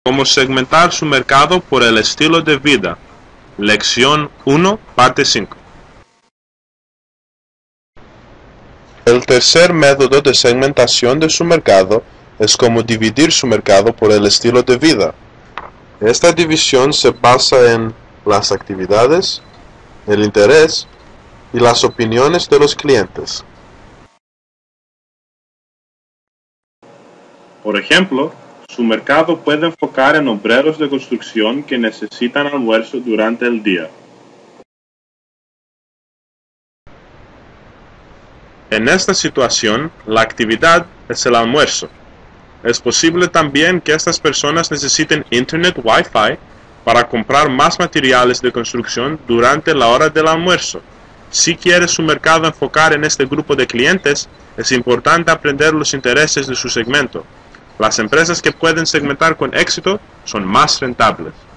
Cómo segmentar su mercado por el estilo de vida. Lección 1, parte 5. El tercer método de segmentación de su mercado es cómo dividir su mercado por el estilo de vida. Esta división se basa en las actividades, el interés y las opiniones de los clientes. Por ejemplo, su mercado puede enfocar en obreros de construcción que necesitan almuerzo durante el día. En esta situación, la actividad es el almuerzo. Es posible también que estas personas necesiten Internet Wi-Fi para comprar más materiales de construcción durante la hora del almuerzo. Si quiere su mercado enfocar en este grupo de clientes, es importante aprender los intereses de su segmento. Las empresas que pueden segmentar con éxito son más rentables.